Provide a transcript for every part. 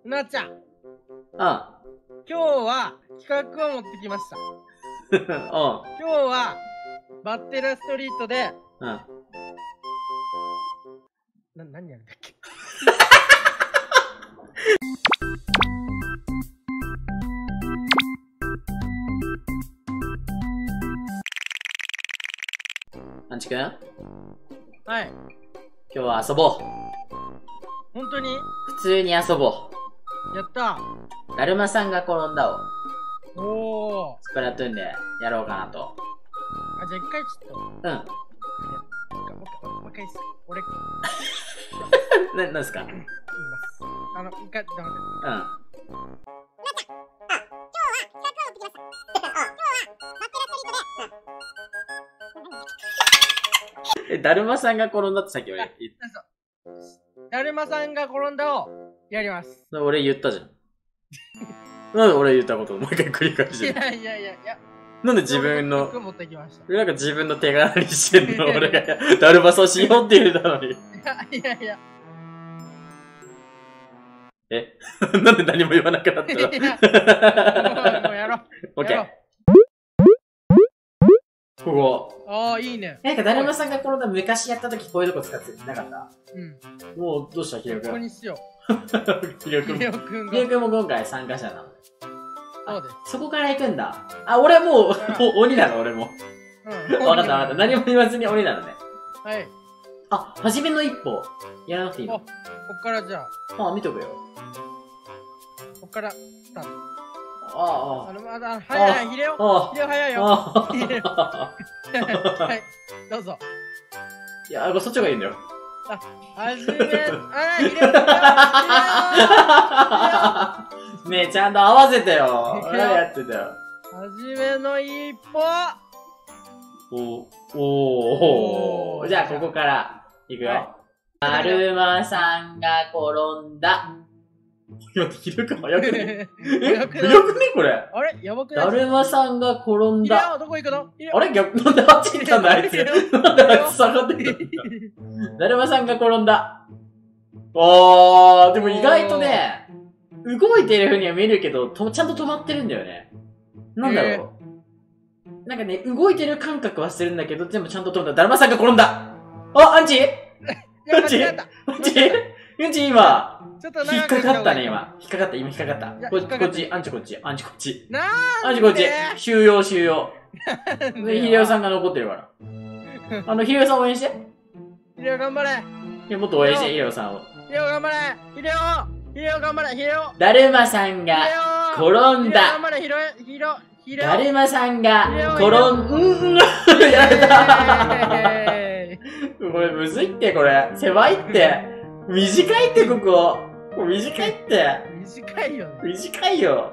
なっちゃん、 うん。 今日は企画を持ってきました。 うん。 今日はバッテラストリートで、 うん。 何やるんだっけアンチくん、今はい。 日は遊ぼう。 本当に普通に遊ぼやった。 う。だるまさんが転んだを、 おー。 スプラトゥーンでやろうかなと。 あ、じゃあ一回ちょっと。 うん。 もう一回っす。俺、 なんですか？ 言います。一回、黙って。 うん。だるまさんが転んだってさっき俺言っだるまさんが転んだをやります。 た。俺言ったじゃん。なんで俺言ったことをもう一回繰り返してる？ いや。 なんで自分の、 僕持ってきました。 なんか自分の手柄にしてんの？俺がだるまさんしようって言うたのに。 いや。 えなんで何も言わなくなったの？ もうやろう。 オッケー。ここ。 ああ、いいね。 なんかだるまさんが転んだ昔やった時こういうとこ使ってなかった？ うん。 もうどうしたヒロここ君？ にしよヒロう。 君。 ヒロ君が。 ヒロ君も今回参加者なの。 そうです。 そこから行くんだ。あ、俺もう鬼なの俺も。 うん。 わかった。何も言わずに鬼なのね。 はい。 あ、初めの一歩。やらなくていいあ、 の？ こっからじゃあ、 あ、見とくよ。 こっからスタート。 あ早い、ヒレオ。 あヒレオ早いよ。 あヒレオ。はい、どうぞ。 いや、そっちがいいんだよ。 はじめ、ヒレオ。 ねえ、ちゃんと合わせてよ。何やってたよ。 はじめの一歩。 お。じゃあ、ここから、いくよ。だるまさんが転んだ。待って、ひどく早くね？早くねこれ。 あれやばくない？ だるまさんが転んだ。 ヒレオ、どこ行くの？ あれ逆、なんであっち行ったんだあいつ。なんであいつ下がってきたんだ。だるまさんが転んだ。でも意外とね、動いてる風には見えるけど、ちゃんと止まってるんだよね。なんだろう。なんかね、動いてる感覚はしてるんだけど、全部ちゃんと止まった。だるまさんが転んだ。アンチ今、引っかかったね、今。引っかかった。こっち、アンチこっち。アンチこっち。収容。で、ヒレオさんが残ってるから。ヒレオさん応援して。 ヒレオ頑張れ。 もっと応援して、ヒレオさんを。 ヒレオ頑張れ。ヒレオ頑張れ。ヒレオ。 だるまさんが転んだ。 頑張れ、ヒレオ。 だるまさんが転ん、やれた。これむずいって、これ。狭いって。短いって、ここ。短いって。 短いよ。 短いよ。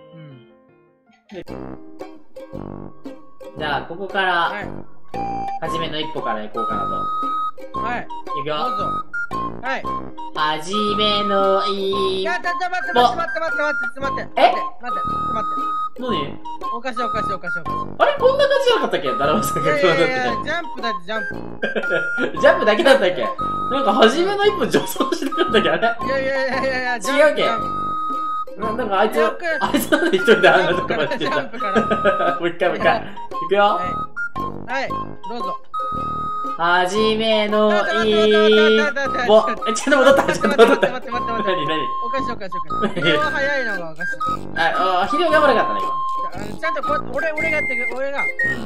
じゃあ、ここから、初めの一歩から行こうかなと。 はい。 いくよ。 どうぞ。はい。 初めの一歩。 待って。何？おかしい。 あれこんな感じじゃなかったっけ？だるまさんが転んだって。 ジャンプだってジャンプ。 ジャンプだけだったっけ？なんか初めの一歩助走しなかったっけ？あれ？ いや、 違うっけ？なんかあいつなんで一人であんなとこまで来てた？もう一回。いくよ。 はい、どうぞ。 はじめの一歩。ちょっと戻った。 待って。 何？ おかしい。ヒレオは早いのがおかしい。 ヒレオ頑張らなかったね、 ちゃんと俺がやってく俺が。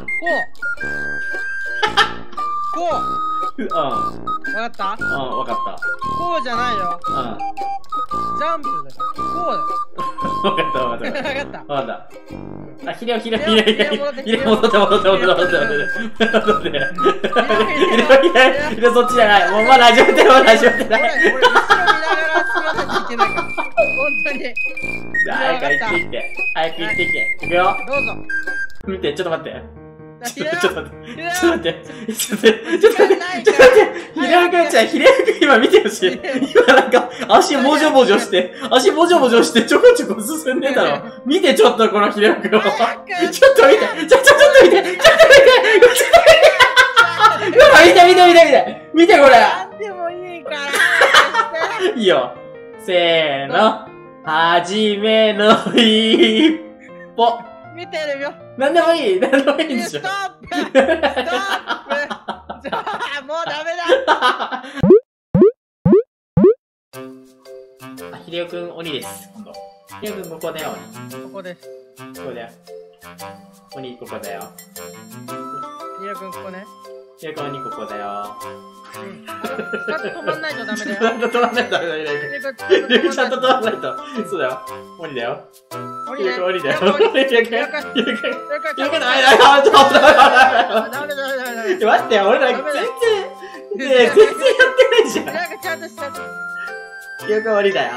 こう。わかった？ わかった。 こうじゃないよ。ジャンプだから。こうだよ。 わかった。ヒレオ戻って。ヒレオそっちじゃない。もうまだ始めてない。 俺後ろ見ながら進まなきゃいけないから。本当に。 じゃあ、早く行ってきて。いくよ。 どうぞ。 見て、ちょっと待って。ちょっと待って。ヒレオ君今見てほしい。今なんか、足もじょもじょしてちょこちょこ進んでたの。見て、ちょっとこのヒレオ君を。ちょっと見て。見てこれ。 なんでもいいから。 いいよ。せーの。 はじめの一歩。 見てるよ。 なんでもいい。なんでもいいんでしょ。 ストップストップもうダメだ。 あ、ひでおくん鬼です。今度。ひでおくんここだよ、 ここです。 鬼。ここだよ。鬼ここだよ。 ひろくんここね。 ひでおくん鬼ここだよ。 ちゃんと止まんないとダメだよ。 ちゃんと止まんないとダメだよ、ひでおくん。ちゃんと止まんないと。そうだよ。鬼だよ。 鬼ね。 鬼だよ。鬼だよ。ひでおくん。ひでおくん。ひでおくん。 ダダメだ。あ、ちょっと待って。 メだダメだ。 待ってよ、俺ら全然、ねえ、全然やってないじゃん。 なんかちゃんとした。 ひでおくん鬼だよ。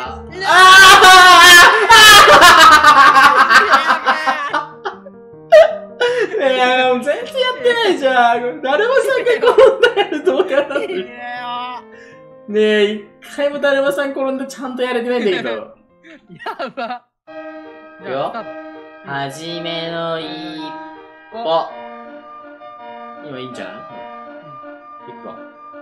いやもう全然やってないじゃん。だるまさんが転んだやる動画なのに。ねえ、一回もだるまさん転んでちゃんとやれてないんだけど。 やば。 いくよ。はじめの一歩。今いいんじゃない？いくわ。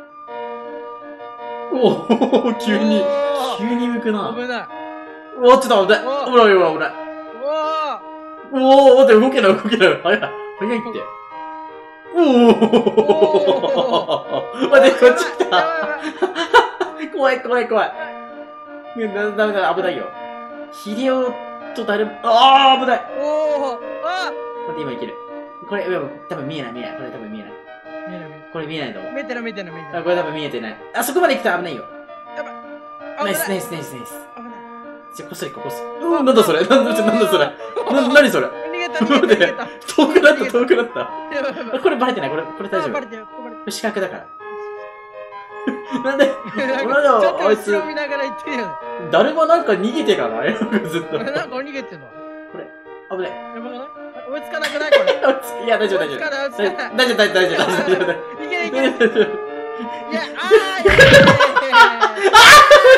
おお、急に向くな。 危ない。 おお、ちょっと危ない。危ない。おお、待って、動けない。早いって。おお待って、こっち来た。怖い。ダメだ、危ないよ。ヒデオと誰も、危ない。待って、今いける。これ、多分見えない。これ多分見えない。これ見えないと思う。 見えてる。 これ多分見えてない。あそこまで来たら危ないよ。ナイス。 危ない。 じゃ、こっそり。なんだそれ。何それ。 逃げた。 遠くなった。これバレてない。これ大丈夫。 バレてよ。 これ視覚だから。なんで、あいつ、 見ながら言ってるよ。 誰もなんか逃げてかないずっと。 なんか逃げてんの。 これ、危ない。 やばくない？追いつかなくないこれ。 いや、大丈夫。 追いつかない。 大丈夫。 いける。いや、